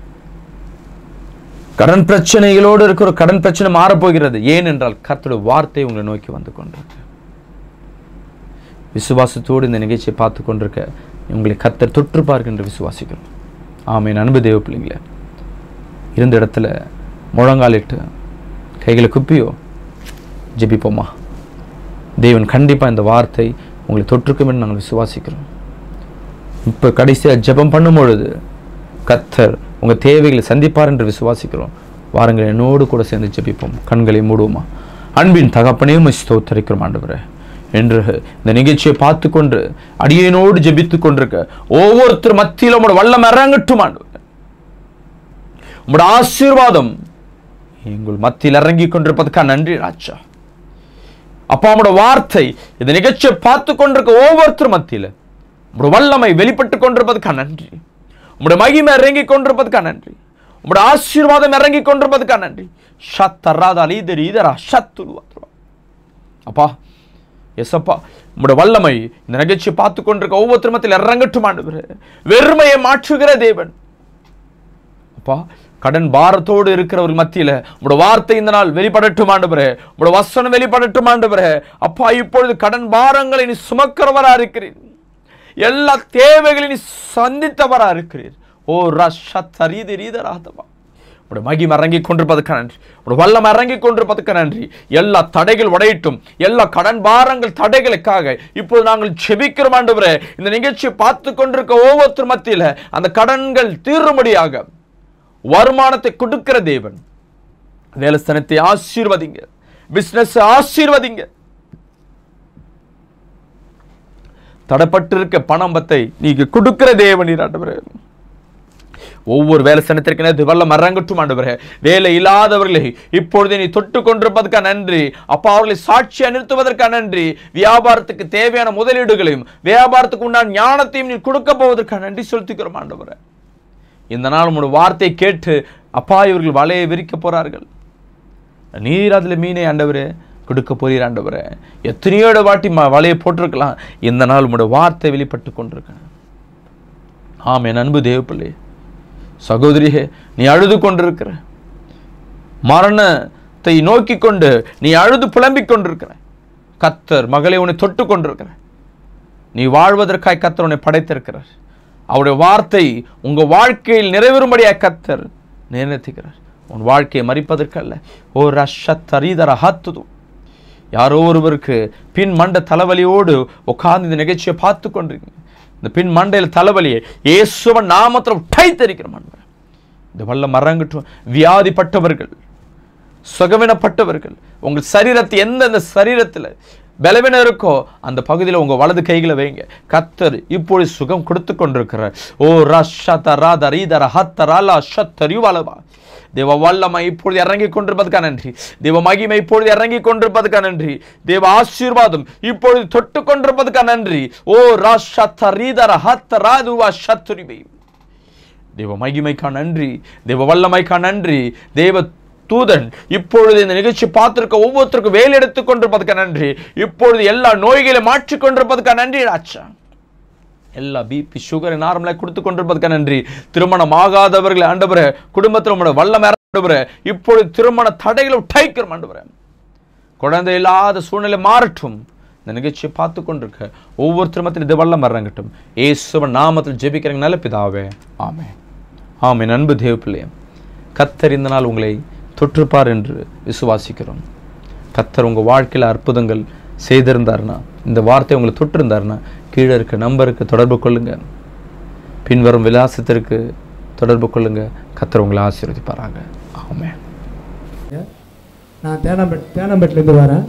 கடன் பிரச்சனைகளோடு இருக்கிற கடன் பிரச்சனை மாறப்போகிறது. ஏனென்றால் கர்த்தருடைய வார்த்தை உங்களை நோக்கி வந்து கொண்டிருக்கு. விசுவாசத்தோடு இந்த நிகழ்ச்சியை பார்த்து கொண்டிருக்க உங்களை கர்த்தர் தொற்றுப்பார்கள் என்று விசுவாசிக்கிறோம். ஆமென். அன்பு தேவ பிள்ளைங்களே, இருந்த இடத்துல முழங்காலிட்டு கைகளை குப்பியோ ஜெபிப்போமா? தேவன் கண்டிப்பாக இந்த வார்த்தை உங்களை தொற்றுக்கும் என்று நாங்கள் விசுவாசிக்கிறோம். இப்போ கடைசியாக ஜெபம் பண்ணும் பொழுது கர்த்தர் உங்கள் தேவைகளை சந்திப்பார் என்று விசுவாசிக்கிறோம். வாருங்கள், என்னோடு கூட சேர்ந்து ஜெபிப்போம். கண்களை மூடுவோமா? அன்பின் தகப்பனே, உம்மை ஸ்தோத்திரிக்கிறோம் ஆண்டவரே. என்று இந்த நிகழ்ச்சியை பார்த்து கொண்டு அடியேனோடு ஜெபித்துக் கொண்டிருக்க ஒவ்வொருத்தர் மத்தியில் உங்களோட வல்லம் இறங்கட்டும் ஆண்டவரே. உங்களோட ஆசீர்வாதம் எங்கள் மத்தியில் இறங்கி கொண்டிருப்பதற்காக நன்றி ராஜா. அப்பா, உங்களோட வார்த்தை இந்த நிகழ்ச்சியை பார்த்து கொண்டிருக்க ஒவ்வொருத்தர் மத்தியில் உங்களோட வல்லமை வெளிப்பட்டு கொண்டிருப்பதற்காக நன்றி. உங்களுடைய மகிமை இறங்கி கொண்டிருப்பதற்காக நன்றி. உங்களுடைய ஆசீர்வாதம் இறங்கி கொண்டிருப்பதற்காக நன்றி. ஷத்தராதா லீதர் இதரா ஷத்துருவா. அப்பா, எஸ் அப்பா, உங்களுடைய வல்லமை இந்த நிகழ்ச்சியை பார்த்து கொண்டிருக்க ஒவ்வொருத்தர் மத்தியில் இறங்கட்டும் ஆண்டவரே. வெறுமையை மாற்றுகிற தேவன் அப்பா, கடன் பாரத்தோடு இருக்கிறவர்கள் மத்தியில் உங்களுடைய வார்த்தை இந்த நாள் வெளிப்படட்டும் ஆண்டவரே. உங்களுடைய வசனம் வெளிப்படட்டும் ஆண்டவரே. அப்பா, இப்பொழுது கடன் பாரங்களை நீ சுமக்கிறவரா இருக்கிறீர். எல்லா தேவைகளையும் நீ சந்தித்தவரா இருக்கிறீர். ஓ ரஷத்தரீதி ரீதராதவா, உடைய மகிமை இறங்கி கொண்டிருப்பதற்கு நன்றி. உடைய வல்லம் இறங்கி கொண்டிருப்பதற்கு நன்றி. எல்லா தடைகள் உடையட்டும். எல்லா கடன் பாரங்கள் தடைகளுக்காக இப்போது நாங்கள் ஜெபிக்கிறோம் ஆண்டவரே. இந்த நிகழ்ச்சியை பார்த்து கொண்டிருக்க ஒவ்வொருத்தர் மத்தியில் அந்த கடன்கள் தீரும்படியாக வருமானத்தை கொடுக்கிற தேவன், வேலைஸ்தனத்தை ஆசீர்வதிங்க, பிசினஸ் ஆசீர்வதிங்க. தடைப்பட்டிருக்க பணம்பத்தை நீங்க கொடுக்கிற தேவன் ஆண்டவரே. ஒவ்வொரு வேலை சனத்திற்கு வல்லம் இறங்கட்டும் ஆண்டவரே. வேலை இல்லாதவர்களை இப்பொழுது நீ தொட்டு கொண்டிருப்பதற்காக நன்றி. அப்பா, அவர்களை சாட்சியா நிறுத்துவதற்காக நன்றி. வியாபாரத்துக்கு தேவையான முதலீடுகளையும் வியாபாரத்துக்கு உண்டான ஞானத்தையும் நீ கொடுக்க போவதற்காக நன்றி செலுத்துகிறோம் ஆண்டவரே. இந்த நாள் உங்களுடைய வார்த்தை கேட்டு அப்பா, இவர்கள் வலையை விரிக்க போறார்கள். நீர் அதில் மீனை ஆண்டவரே கொடுக்க போறீர் ஆண்டவரே. எத்தனையோட வாட்டி ம வலையை போட்டிருக்கலாம், இந்த நாள் உங்களுடைய வார்த்தை வெளிப்பட்டு கொண்டிருக்கேன். ஆம் என் அன்பு தேவ பிள்ளை சகோதரியே, நீ அழுது கொண்டிருக்கிற, மரணத்தை நோக்கி கொண்டு நீ அழுது புலம்பிக் கொண்டிருக்கிற, கர்த்தர் மகளை உன்னை தொட்டு கொண்டிருக்கிற. நீ வாழ்வதற்காய் கர்த்தர் உன்னை படைத்திருக்கிறார். அவருடைய வார்த்தை உங்க வாழ்க்கையில் நிறைவேறும்படியாய் கர்த்தர் நிர்ணயிக்கிறார். உன் வாழ்க்கையை மறிப்பதற்கல்ல. ஓ ரஷத்தரீதர ஹத்துது. யாரோ ஒருவருக்கு பின் மண்ட தலைவலியோடு உட்கார்ந்து இந்த நிகழ்ச்சியை பார்த்து கொண்டிருக்கீங்க. இந்த பின் மண்டையில் தலைவலியை இயேசுவின் நாமத்தில் உடைத்தெறிக்கிறோம் ஆண்டவரே. இந்த வல்லம் மறங்கட்டும். வியாதிப்பட்டவர்கள், சுகவினப்பட்டவர்கள், உங்கள் சரீரத்தை எந்தெந்த சரீரத்தில் பலவீனம் இருக்கோ அந்த பகுதியில் உங்க வலது கைகளை வைங்க. கர்த்தர் இப்பொழுது சுகம் கொடுத்து கொண்டிருக்கிறார். ஓ ரஷதரீதரஹத்தரலா. தேவ வல்லமை இப்பொழுது இறங்கி கொண்டிருப்பதுக்கா நன்றி. தேவ மகிமை இப்பொழுது இறங்கி கொண்டிருப்பதுக்கா நன்றி. தேவ ஆசீர்வாதம் இப்பொழுது தொட்டு கொண்டிருப்பதுக்கா நன்றி. ஓ ரஷதரீதரஹத்தரதுவா ஷத்துரிபை. தேவ மகிமைக்கா நன்றி, தேவ வல்லமைக்கா நன்றி. தேவ தூதன் இப்பொழுது இந்த நிகழ்ச்சி பார்த்திருக்க ஒவ்வொருத்தருக்கும் வேலை எடுத்துக் கொண்டிருப்பதுக்கா நன்றி. இப்பொழுது எல்லா நோய்களை மாற்றிக் கொண்டிருப்பதுக்கா நன்றி ராஜா. எல்லா பிபி சுகர் நார்மலா கொடுத்து கொண்டிருப்பதுக்கா நன்றி. திருமணம் ஆகாதவர்களை ஆண்டவரே, குடும்பத்தில் உங்களோட வல்லமை ஆண்டவரே, இப்பொழுது திருமண தடைகளை உடைக்கிறோம் ஆண்டவரே. குழந்தை இல்லாத சூழ்நிலை மாறட்டும். இந்த நிகழ்ச்சியை பார்த்து கொண்டிருக்க ஒவ்வொரு திருமணத்தில் இது வல்லம் இறங்கட்டும். இயேசுவின் நாமத்தில் ஜெபிக்கிறேன் நல்ல பிதாவே, ஆமென். ஆமென். அன்பு தேவ பிள்ளையே, கர்த்தர் இந்த நாள் உங்களை தொற்றுப்பார் என்று விசுவாசிக்கிறோம். கர்த்தர் உங்கள் வாழ்க்கையில் அற்புதங்கள் செய்திருந்தார்னா, இந்த வார்த்தை உங்களை தொற்றிருந்தார்னா கீழே இருக்க நம்பருக்கு தொடர்பு கொள்ளுங்க. பின்வரும் விலாசத்திற்கு தொடர்பு கொள்ளுங்க. கர்த்தர் உங்களை ஆசீர்வதிப்பாராக. ஆமென். நான் தேனாம்பேட் தேனாம்பேட்டிலேருந்து வரேன்.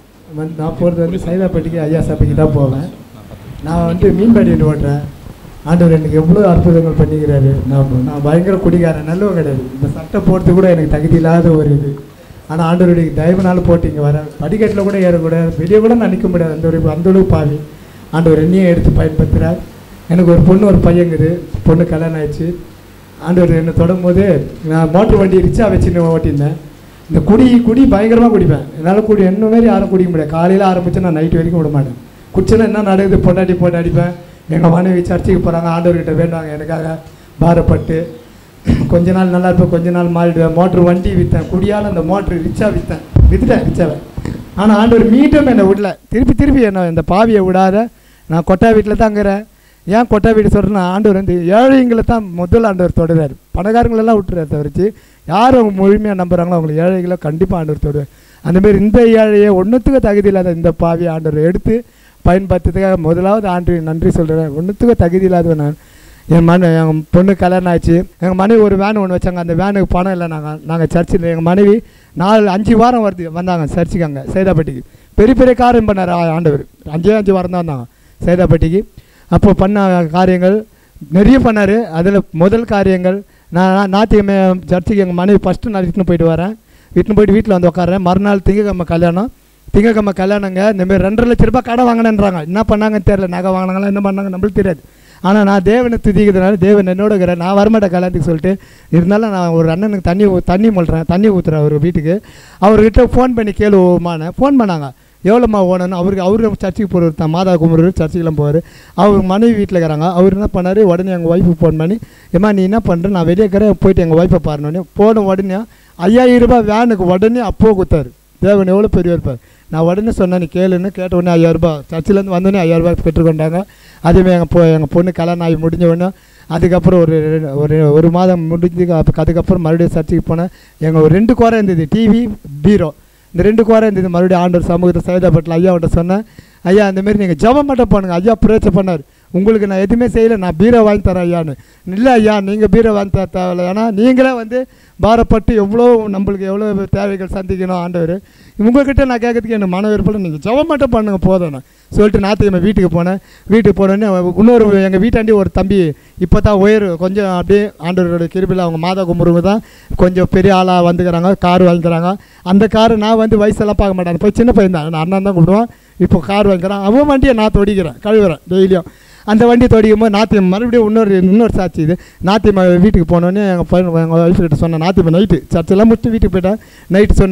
நான் போகிறது வந்து சைதாப்பேட்டைக்கு ஐயா சபைக்கு தான் போவேன். நான் வந்து மீன்பாடி ஓட்டுறேன். ஆண்டவர் எனக்கு எவ்வளோ அற்புதங்கள் பண்ணிக்கிறாரு. நான் நான் பயங்கர குடிகாரன், நல்லவன் கிடையாது. இந்த சட்டை போடுறது கூட எனக்கு தகுதி இல்லாத ஒரு இது. ஆனால் ஆண்டவருடைய தயவுனால போட்டு இங்கே வரேன். படிக்கட்டில் கூட ஏறக்கூடாது, வெளியே கூட நான் நிற்க முடியாது. அந்த ஒரு அந்தளவு பாவி ஆண்டவர் என்னையும் எடுத்து பயன்படுத்துகிறார். எனக்கு ஒரு பொண்ணு ஒரு பையங்குது. பொண்ணு கல்யாணம் ஆயிடுச்சு. ஆண்டவர் என்னை தொடரும் போது நான் மோட்டர் வண்டி ரிச்சா வச்சுன்னு ஓட்டியிருந்தேன். இந்த குடி குடி பயங்கரமாக குடிப்பேன். என்னால் குடி என்ன மாரி யாரும் குடிக்க முடியாது. காலையில் ஆரம்பித்து நான் நைட்டு வரைக்கும் விட மாட்டேன். குடிச்சேன்னா என்ன நடக்குது, பொண்டாட்டி போட்டு அடிப்பேன். எங்கள் மனைவி சர்ச்சைக்கு போகிறாங்க, ஆண்டவர்கிட்ட வேண்டாங்க எனக்காக பாரப்பட்டு. கொஞ்ச நாள் நல்லா இருப்பேன், கொஞ்ச நாள் மாறிடுவேன். மோட்ரு வண்டி விற்றேன், குடியால் அந்த மோட்ரு ரிச்சா விற்றேன், விற்றுட்டேன் ரிச்சாவை. ஆனால் ஆண்டவர் மீண்டும் என்னை விடல. திருப்பி திருப்பி என்ன இந்த பாவியை விடாத. நான் கொட்டா வீட்டில் தான் இருக்கிறேன். ஏன் கொட்டா வீடு சொல்கிறேன்னா, ஆண்டவர் வந்து ஏழைங்களை தான் முதல் ஆண்டவர் தொடுறாரு. பணக்காரங்களெல்லாம் விட்டுறாரு தவிர்த்து யார் அவங்க முழுமையாக நம்புகிறாங்களோ அவங்களுக்கு ஏழைகளை கண்டிப்பாக ஆண்டவர் தொடுவார். அந்தமாரி இந்த ஏழையை ஒன்றுத்துக்கு தகுதி இல்லாத இந்த பாவியை ஆண்டவர் எடுத்து பயன்படுத்துறதுக்காக முதலாவது ஆண்டு நன்றி சொல்கிறேன். ஒன்றுத்துக்கு தகுதி இல்லாதவன் நான். என் மன எங்கள் பொண்ணு கல்யாணம் ஆச்சு. எங்கள் மனைவி ஒரு வேன் ஒன்று வச்சாங்க. அந்த வேனுக்கு பணம் இல்லை. நாங்கள் நாங்கள் சர்ச்சில் எங்கள் மனைவி நாலு அஞ்சு வாரம் வருது வந்தாங்க சர்ச்சுக்கு. அங்கே சைதாப்பேட்டைக்கு பெரிய பெரிய காரியம் பண்ணார் ஆண்டவர். அஞ்சே அஞ்சு வாரம் தான் வந்தாங்க சைதாப்பேட்டைக்கு. அப்போ பண்ண காரியங்கள் நிறைய பண்ணார். அதில் முதல் காரியங்கள், நான் ஞாயிற்றுக்கிழமை சர்ச்சுக்கு எங்கள் மனைவி ஃபஸ்ட்டு நான் இட்டுன்னு போயிட்டு வரேன். இட்டுன்னு போயிட்டு வீட்டில் வந்து உட்காறேன். மறுநாள் திங்கக்கிழமை கல்யாணம். திங்கக்கிழமை கல்யாணங்க. இந்தமாரி ரெண்டரை லட்ச ரூபாய் கடை வாங்கினேன்றாங்க. என்ன பண்ணாங்கன்னு தெரியல. நகை வாங்கினாங்களா என்ன பண்ணாங்க நம்மளுக்கு தெரியாது. ஆனால் நான் தேவனை துதிக்கிறதுனால தேவன் என்னோட இருக்கிறேன். நான் வரமாட்டேன் கல்யாணத்துக்கு சொல்லிட்டு. இருந்தாலும் நான் ஒரு அண்ணனுக்கு தண்ணி தண்ணி மொழ்கிறேன், தண்ணி ஊற்றுறேன் அவர் வீட்டுக்கு. அவர்கிட்ட ஃபோன் பண்ணி கேளுவோமான்னு ஃபோன் பண்ணாங்க. எவ்வளோம்மா ஓடணும் அவருக்கு. அவரு சர்ச்சுக்கு போகிறவர் தான், மாதா குமரர் சர்ச்சுக்கெல்லாம் போவார். அவர் மனைவி வீட்டில் இருக்கிறாங்க. அவர் என்ன பண்ணார், உடனே எங்கள் ஒய்ஃபுக்கு ஃபோன் பண்ணி, ஏம்மா நீ என்ன பண்ணுற, நான் வெளியே இருக்கிறேன், போயிட்டு எங்கள் ஒய்ஃபை பாருனோடனே போன உடனே ஐயாயிரம் ரூபாய் வேனுக்கு உடனே அப்போ கொடுத்தாரு. தேவன் எவ்வளோ பெரிய இருப்பார். நான் உடனே சொன்னேன் நீ கேளுன்னு. கேட்ட உடனே ஐயாயிரரூபா சர்ச்சிலேருந்து வந்தோடனே ஐயாயிரரூபா பெற்றுக்கொண்டாங்க. அதேமாதிரி எங்கள் பொ எங்கள் பொண்ணு கல்யாணம் ஆகி முடிஞ்ச உடனே அதுக்கப்புறம் ஒரு ஒரு ஒரு மாதம் முடிஞ்சு அதுக்கப்புறம் மறுபடியும் சர்ச்சுக்கு போனேன். எங்கள் ஒரு ரெண்டு குறை இருந்தது, டிவி பீரோ. இந்த ரெண்டு குறை இருந்தது. மறுபடியும் ஆண்டவர் சமூகத்தை சைதாப்பேட்டில் ஐயாவிட்ட சொன்னேன். ஐயா இந்தமாரி நீங்கள் ஜெபம் மட்டும் பண்ணுங்க. ஐயா பிரேச்சை பண்ணார். உங்களுக்கு நான் எதுவுமே செய்யலை, நான் பீரோ வாங்கி தரேன் ஐயான்னு. இல்லை ஐயா நீங்கள் பீரோ வாங்கி தர தேவையில்லை. ஏன்னா நீங்களே வந்து பாரப்பட்டு எவ்வளோ நம்மளுக்கு எவ்வளோ தேவைகள் சந்திக்கணும் ஆண்டவர். உங்கள்கிட்ட நான் கேட்கறதுக்கு எனக்கு மன விருப்பம். நீங்கள் ஜெபம் மட்டும் பண்ணுங்க போதும் நான் சொல்லிட்டு ஞாயிற்றுக்கிழமை வீட்டுக்கு போனேன். வீட்டுக்கு போனோடனே இன்னொரு எங்கள் வீட்டாண்டி ஒரு தம்பி இப்போ தான் உயர் கொஞ்சம் அப்படியே ஆண்டவரோட கிருபையில் அவங்க மாதா கும்புறவங்க தான் கொஞ்சம் பெரிய ஆளாக வந்துக்கிறாங்க. கார் வாங்கிக்கிறாங்க. அந்த காரு நான் வந்து வயசெல்லாம் பார்க்க மாட்டேன். போய் சின்ன பையன் தான், நான் அண்ணன் தான் கூப்பிடுவேன். இப்போ கார் வாங்கிக்கிறான். அவன் வண்டியை நான் தொடிக்கிறேன், கழுவுறேன் டெய்லியும். அந்த வண்டி தொடிக்கும் போது நாத்தியம் மறுபடியும் இன்னொரு இன்னொரு சாட்சி இது. நாத்தியம்மா வீட்டுக்கு போனோடனே எங்கள் பையன் எங்கள் ஒய்ஃப் கிட்ட சொன்னேன். நாத்தியம்மா நைட்டு சர்ச்செல்லாம் முடிச்சு வீட்டுக்கு போயிட்டேன். நைட்டு சொன்னேன்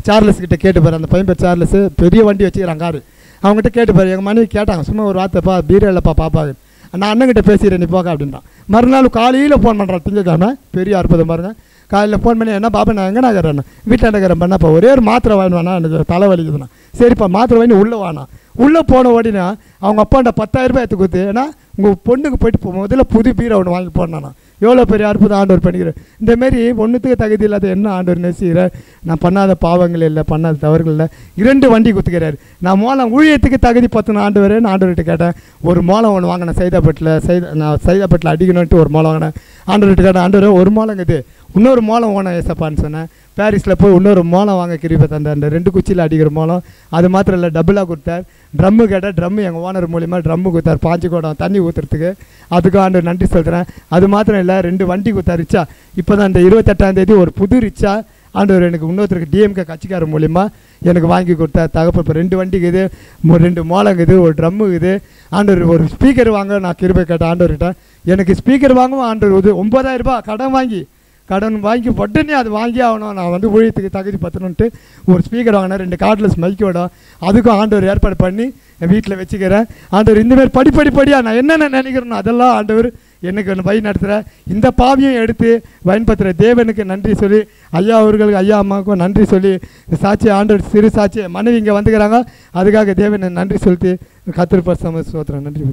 சார்லஸ் கிட்ட கேட்டு பாரு, அந்த பையன் பேர் சார்லஸ், பெரிய வண்டி வச்சுக்கிறான் காரு. அவங்ககிட்ட கேட்டு பாரு. எங்கள் மனைவி கேட்டாங்க, சும்மா ஒரு வார்த்தைப்பா பீரோ இல்லைப்பா பாப்பா, நான் அண்ணங்கிட்ட பேசிடுறேன் நீ போக அப்படின்றான். மறுநாள் காலையில் ஃபோன் பண்ணுறான், திங்கக்கிழமை, பெரிய அற்புதம் பாருங்க. காலையில் ஃபோன் பண்ணி, என்ன பாப்பா நான் எங்கே நகரேன், வீட்டில் நகரம் பண்ணாப்பா, ஒரே ஒரு மாத்திரை வாங்கினா எனக்கு தலைவலிக்குதுண்ணா. சரிப்பா மாத்திரை வாங்கி உள்ளே வானா. உள்ளே போன உடனே அவங்க அப்பாண்ட பத்தாயிரம் ரூபாய் எடுத்து கொடுத்து, ஏன்னா உங்கள் பொண்ணுக்கு போயிட்டு முதல்ல புது பீரை ஒன்று வாங்கி போடணாண்ணா. எவ்வளோ பெரிய அற்புதம் ஆண்டவர் பண்ணிக்கிறேன். இந்தமாரி ஒன்றுத்துக்கு தகுதி இல்லாத என்ன ஆண்டவர் நேசிக்கிறேன். நான் பண்ணாத பாவங்கள் இல்லை, பண்ணாத தவறுகள் இல்லை. இரண்டு வண்டி குத்துக்கிறாரு. நான் மூலம் ஊழியத்துக்கு தகுதி பற்றின ஆண்டவர் நான் ஆண்டவர்கிட்ட கேட்டேன். ஒரு மூலம் ஒன்று வாங்கினேன் சைதாப்பேட்டில், சைதா நான் சைதாப்பேட்டில் அடிக்கணுன்ட்டு ஒரு மூலம் வாங்கினேன். ஆண்டவர்கிட்ட கேட்டேன், ஆண்டவர் ஒரு மூலங்குது, இன்னொரு மூலம் ஓன ஏசப்பான்னு சொன்னேன். பாரிஸில் போய் இன்னொரு மூலம் வாங்க கிருபை தந்தார். அந்த ரெண்டு குச்சியில் அடிக்கிற மூலம் அது மாத்திரம் இல்லை, டபுளாக கொடுத்தார். ட்ரம்மு கேட்டால் ட்ரம்மு எங்கள் ஓனர் மூலிமா ட்ரம்மு கொடுத்தார், பாஞ்சு குடம் தண்ணி ஊற்றுறதுக்கு. அதுக்கு ஆண்டு நன்றி சொல்கிறேன். அது மாத்திரம் இல்லை, ரெண்டு வண்டி கொடுத்தார் ரிச்சா. இப்போ தான் இந்த இருபத்தெட்டாம் தேதி ஒரு புது ரிச்சா ஆண்டவர் எனக்கு இன்னொருத்தருக்கு டிஎம்கே கட்சிக்காரர் மூலிமா எனக்கு வாங்கி கொடுத்தார். தகப்பு இப்போ ரெண்டு வண்டிக்குது, ரெண்டு மோளங்குது, ஒரு ட்ரம்முக்குது. ஆண்டவர் ஒரு ஸ்பீக்கர் வாங்க நான் கிருபை கேட்டேன் ஆண்டவர்கிட்ட. எனக்கு ஸ்பீக்கர் வாங்கவும் ஆண்டவர் ஒரு ஒம்பதாயிரம் ரூபாய் கடன் வாங்கி கடன் வாங்கி உடனே அது வாங்கி ஆகணும், நான் வந்து ஊழியத்துக்கு தகுதி பற்றணுன்ட்டு ஒரு ஸ்பீக்கர் வாங்கினேன். ரெண்டு கார்ட்லெஸ் மைக்கோட அதுக்கும் ஆண்டவர் ஏற்பாடு பண்ணி என் வீட்டில் வச்சுக்கிறேன். ஆண்டவர் இந்தமாரி படிப்படிப்படியாக நான் என்னென்ன நினைக்கிறேனோ அதெல்லாம் ஆண்டவர் எனக்கு ஒன்று வழி நடத்துகிறேன். இந்த பாவியும் எடுத்து பயன்படுத்துகிற தேவனுக்கு நன்றி சொல்லி, ஐயா அவர்களுக்கு ஐயா அம்மாவுக்கும் நன்றி சொல்லி, சாட்சி ஆண்டவர் சிறு சாட்சி மனைவி இங்கே வந்துக்கிறாங்க, அதுக்காக தேவனை நன்றி சொல்லிட்டு கர்த்தர் பரிசுத்த ஸ்தோத்திரம். நன்றி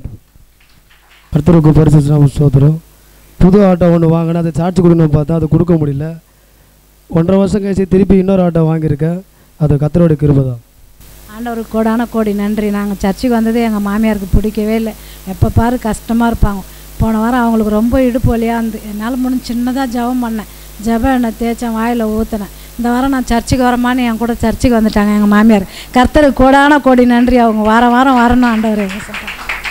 கர்த்தருக்கு பரிசுத்த ஸ்தோத்திரம். புது ஆட்டோ ஒன்று வாங்கினா அதை சார்ஜ் கொடுக்கணும்னு பார்த்தா அதை கொடுக்க முடியல. ஒன்றரை வருஷம் கழிச்சு திருப்பி இன்னொரு ஆட்டோ வாங்கியிருக்கேன். அது கர்த்தரோட கிருபை தான். ஆண்டவருக்கு கோடான கோடி நன்றி. நாங்கள் சர்ச்சுக்கு வந்ததே எங்கள் மாமியாருக்கு பிடிக்கவே இல்லை. எப்போ பாரு கஷ்டமாக இருப்பாங்க. போன வாரம் அவங்களுக்கு ரொம்ப இடுப்பு வலியாக இருந்து என்னால் முடிஞ்சு சின்னதாக ஜபம் பண்ணேன். ஜபம் எண்ணெய் தேய்ச்சேன், வாயில் ஊற்றினேன். இந்த வாரம் நான் சர்ச்சுக்கு வரமான்னு என் கூட சர்ச்சுக்கு வந்துட்டாங்க எங்கள் மாமியார். கர்த்தருக்கு கோடான கோடி நன்றி. அவங்க வாரம் வாரம் வரணும் ஆண்டவர் சொல்கிறேன்.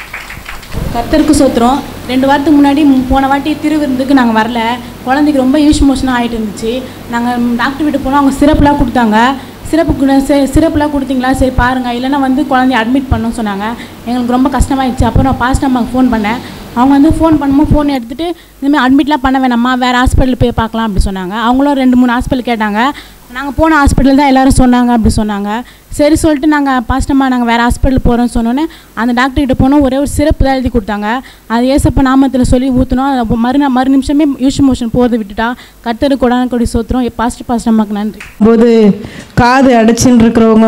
கர்த்தருக்கு சோத்திரம். ரெண்டு வாரத்துக்கு முன்னாடி போன வாட்டி திருவிருந்துக்கு நாங்கள் வரல. குழந்தைக்கு ரொம்ப யூஸ் மோஷனாக ஆகிட்டு இருந்துச்சு. நாங்கள் டாக்டர் வீட்டு போனோம். அவங்க சிரப்லாம் கொடுத்தாங்க. சிறப்பு சிறப்புலாம் கொடுத்தீங்களா, சரி பாருங்கள், இல்லைனா வந்து குழந்தைய அட்மிட் பண்ணணும்னு சொன்னாங்க. எங்களுக்கு ரொம்ப கஷ்டமாகிடுச்சு. அப்புறம் நான் பாஸ்ட் அம்மாவுக்கு ஃபோன் பண்ணேன். அவங்க வந்து ஃபோன் பண்ணும்போது ஃபோன் எடுத்துகிட்டு இனிமேல் அட்மிட்லாம் பண்ண வேணாம்மா, வேறு ஹாஸ்பிட்டல் போய் பார்க்கலாம் அப்படி சொன்னாங்க. அவங்களும் ரெண்டு மூணு ஹாஸ்பிட்டல் கேட்டாங்க. நாங்கள் போன ஹாஸ்பிட்டல் தான் எல்லோரும் சொன்னாங்க அப்படி சொன்னாங்க. சரி சொல்லிட்டு நாங்கள் பாஸ்டம்மா நாங்கள் வேறு ஹாஸ்பிட்டல் போகிறோன்னு சொன்னோன்னே அந்த டாக்டர்கிட்ட போனோம். ஒரே ஒரு சிறப்பு தான் எழுதி கொடுத்தாங்க. அது ஏசப்ப நாமத்தில் சொல்லி ஊற்றினோம். மறு மறு நிமிஷமே யூஸ் மோஷன் போகிறது விட்டுட்டா. கர்த்தரு கொடான கொடி சோத்திரம். பாஸ்ட் பாஸ்டம்மாக்கு நன்றி. போது காது அடைச்சின்னு இருக்கிறவங்க,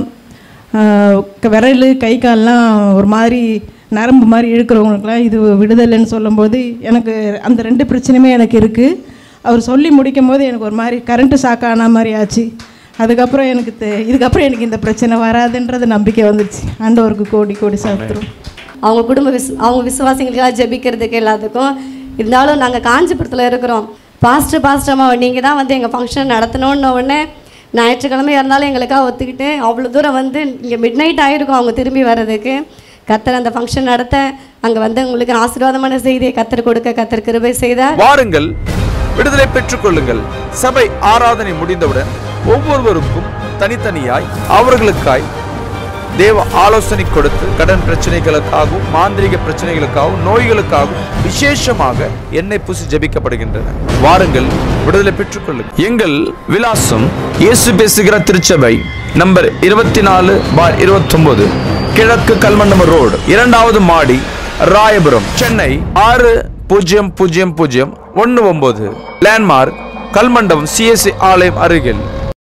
விரல் கை கால்லாம் ஒரு மாதிரி நரம்பு மாதிரி இழுக்கிறவங்களுக்குலாம் இது விடுதலைன்னு சொல்லும்போது எனக்கு அந்த ரெண்டு பிரச்சனையுமே எனக்கு இருக்குது. அவர் சொல்லி முடிக்கும் போது எனக்கு ஒரு மாதிரி கரண்ட்டு ஷாக்கான மாதிரி ஆச்சு. அதுக்கப்புறம் எனக்கு இதுக்கப்புறம் எனக்கு இந்த பிரச்சனை வராதுன்றது நம்பிக்கை வந்துடுச்சு. ஆண்டவருக்கு கோடி கோடி சாப்பிட்றோம். அவங்க குடும்ப விஸ் அவங்க விசுவாசிகளுக்காக ஜெபிக்கிறதுக்கு எல்லாத்துக்கும். இருந்தாலும் நாங்கள் காஞ்சிபுரத்தில் இருக்கிறோம். பாஸ்டர் பாஸ்டர்மா நீங்கள் தான் வந்து எங்கள் ஃபங்க்ஷன் நடத்தணுன்ன உடனே ஞாயிற்றுக்கிழமை இருந்தாலும் எங்களுக்காக ஒத்துக்கிட்டு அவ்வளோ தூரம் வந்து இங்கே மிட் நைட் ஆகிருக்கும் அவங்க திரும்பி வர்றதுக்கு. கர்த்தர் அந்த ஃபங்க்ஷன் நடத்த அங்கே வந்து உங்களுக்கு ஆசீர்வாதமான செய்தியை கர்த்தர் கொடுக்க கர்த்தர் கிருபை செய்தார். வாருங்கள், விடுதலை பெற்றுக் கொள்ளுங்கள். சபை ஆராதனை முடிந்தவுடன் ஒவ்வொருவருக்கும் தனித்தனியாய் அவர்களுக்காய் தேவ ஆலோசனை கொடுத்து கடன் பிரச்சனைகளுக்காகவும் மாந்திரிக பிரச்சனைகளுக்காகவும் நோய்களுக்காகவும் விசேஷமாக எண்ணெய் பூசி ஜெபிக்கப்படுகின்றன. வாருங்கள், விடுதலை பெற்றுக் கொள்ளுங்கள். எங்கள் விலாசம் இயேசு பேசுகிற திருச்சபை, நம்பர் இருபத்தி நாலு பார் இருபத்தி ஒன்பது, கிழக்கு கல்மண்டபம் ரோடு, இரண்டாவது மாடி, ராயபுரம், சென்னை ஆறு பூஜ்ஜியம் பூஜ்ஜியம் பூஜ்ஜியம் ஒன்று ஒன்பது. லேண்ட்மார்க் கல்மண்டபம் சிஎஸ்சி ஆலயம் அருகில்.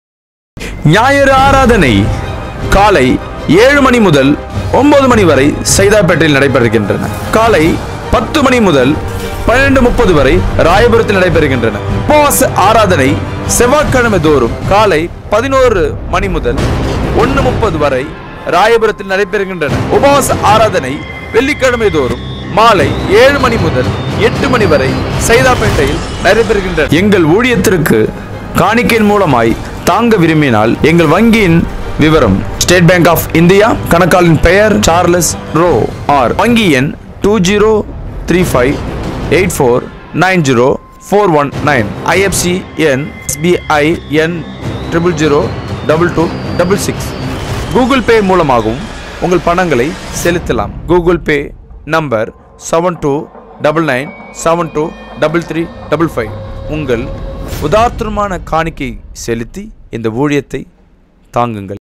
ஞாயிறு ஆராதனை காலை ஏழு மணி முதல் ஒன்பது மணி வரை சைதாப்பேட்டையில் நடைபெறுகின்றன. காலை பத்து மணி முதல் பன்னிரண்டு முப்பது வரை ராயபுரத்தில் நடைபெறுகின்றன. உபவாச ஆராதனை செவ்வாய்க்கிழமை தோறும் காலை பதினோரு மணி முதல் ஒன்று முப்பது வரை ராயபுரத்தில் நடைபெறுகின்றன. உபவாச ஆராதனை வெள்ளிக்கிழமை தோறும் மாலை ஏழு மணி முதல் எட்டு மணி வரை சைதாப்பேட்டையில் நடைபெறுகின்றன. எங்கள் ஊழியத்திற்கு காணிக்கையின் மூலமாய் தாங்க விரும்பினால் எங்கள் வங்கியின் விவரம்: ஸ்டேட் பேங்க் ஆஃப் இந்தியா, கணக்காளின் பெயர் சார்லஸ் ரோ, ஆர் வங்கி எண் two zero three five eight four nine zero four one nine. IFC எண் எஸ்பிஐ எண் triple zero double two double six. Google Pay மூலமாகவும் உங்கள் பணங்களை செலுத்தலாம். Google Pay number seven two double nine seven two double three double five. உங்கள் உதார்த்தமான காணிக்கை செலுத்தி இந்த ஊழியத்தை தாங்குங்கள்.